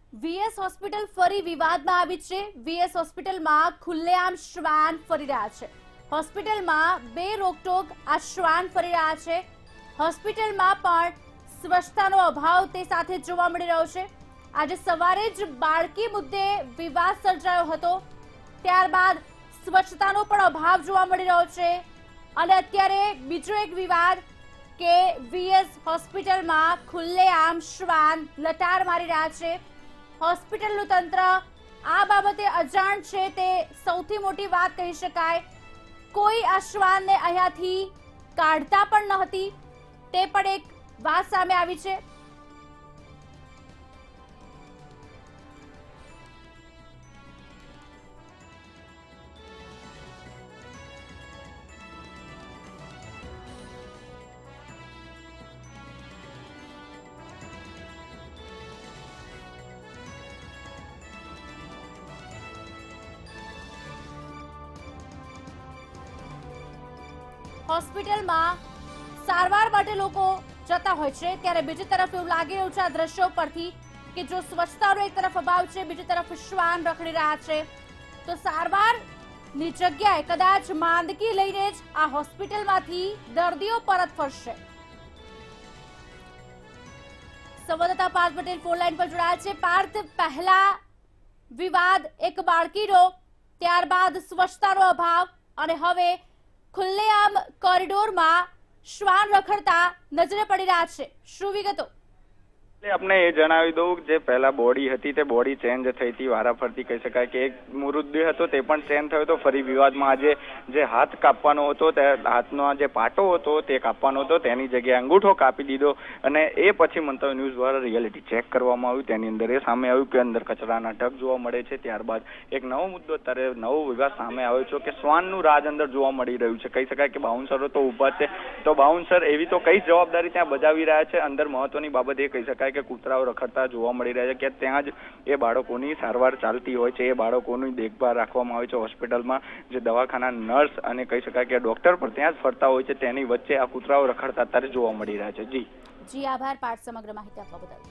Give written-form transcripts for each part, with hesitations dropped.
VS hospital ફરી વિવાદમાં આવી છે। વીએસ હોસ્પિટલમાં ખુલ્લેઆમ શ્વાન ફરી રહ્યા છે। હોસ્પિટલમાં બે રોકટોક આ શ્વાન ફરી રહ્યા છે। હોસ્પિટલમાં પણ સ્વચ્છતાનો અભાવ તે સાથે જોવા મળી રહ્યો છે। આજે સવારે જ બાળકી મુદ્દે વિવાદ સર્જાયો હતો, ત્યારબાદ સ્વચ્છતાનો પણ અભાવ જોવા મળી રહ્યો છે અને અત્યારે બીજો એક વિવાદ કે વીએસ હોસ્પિટલમાં ખુલ્લેઆમ શ્વાન લટાર મારી રહ્યા છે। હોસ્પિટલનું તંત્ર આ બાબતે અજાણ છે તે સૌથી મોટી વાત કહી શકાય। કોઈ આ શ્વાનને અહીંયાથી કાઢતા પણ ન હતી તે પણ એક વાત સામે આવી છે। હોસ્પિટલમાં સારવાર માટે લોકો જતા હોય છે, ત્યારે બીજી તરફ એવું લાગી રહ્યું છે આ દ્રશ્યો પરથી કે જો સ્વચ્છતાનો એક તરફ અભાવ છે, બીજી તરફ શ્વાન રખડી રહ્યા છે, તો સારવારની જગ્યાએ કદાચ માંદગી લઈને જ આ હોસ્પિટલમાંથી દર્દીઓ પરત ફરશે। સંવાદદાતા પાર્થ પટેલ ફોન લાઈન પર જોડાયા છે। પાર્થ, પહેલા વિવાદ એક બાળકીનો, ત્યારબાદ સ્વચ્છતાનો અભાવ અને હવે ખુલ્લેઆમ કોરિડોરમાં શ્વાન રખડતા નજરે પડી રહ્યા છે। શું વિગતો? આપણે એ જણાવી દઉં, જે પહેલા બોડી હતી તે બોડી ચેન્જ થઈ હતી વારાફરતી, કહી શકાય કે એક મૃતદેહ હતો તે પણ ચેન્જ થયો હતો। ફરી વિવાદમાં આજે જે હાથ કાપવાનો હતો, તે હાથનો જે પાટો હતો તે કાપવાનો હતો, તેની જગ્યાએ અંગૂઠો કાપી દીધો અને એ પછી મંતવ્ય ન્યૂઝ દ્વારા રિયાલિટી ચેક કરવામાં આવ્યું। તેની અંદર એ સામે આવ્યું કે અંદર કચરાના ઢગ જોવા મળે છે। ત્યારબાદ એક નવો મુદ્દો, અત્યારે નવો વિવાદ સામે આવ્યો છે કે શ્વાનનું રાજ અંદર જોવા મળી રહ્યું છે। કહી શકાય કે બાઉન્સરો તો ઊભા છે, તો બાઉન્સર એવી તો કઈ જવાબદારી ત્યાં બજાવી રહ્યા છે? અંદર મહત્વની બાબત એ કહી શકાય કે કૂતરાઓ રખડતા જોવા મળી રહ્યા છે કે ત્યાં જ એ બાળકોની સારવાર ચાલતી હોય છે, એ બાળકોની દેખભાળ રાખવામાં આવે છે હોસ્પિટલમાં। જે દવાખાના નર્સ અને કહી શકાય કે ડોક્ટર પણ ત્યાં જ ફરતા હોય છે, તેની વચ્ચે આ કૂતરાઓ રખડતા અત્યારે જોવા મળી રહ્યા છે। જી આભાર પાર્થ, સમગ્ર માહિતી આપવા બદલ।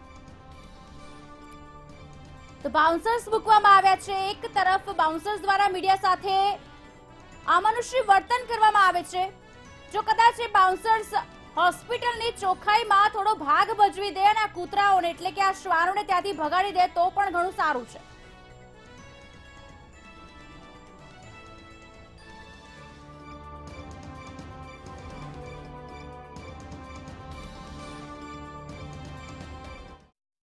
તો બાઉન્સર્સ મૂકવામાં આવ્યા છે। એક તરફ બાઉન્સર્સ દ્વારા મીડિયા સાથે અમાનુષી વર્તન કરવામાં આવે છે। જો કદાચ એ બાઉન્સર્સ હોસ્પિટલની ચોખ્ખાઈમાં થોડો ભાગ ભજવી દે અને આ કૂતરાઓને એટલે કે આ શ્વાનોને ત્યાંથી ભગાડી દે તો પણ ઘણું સારું છે।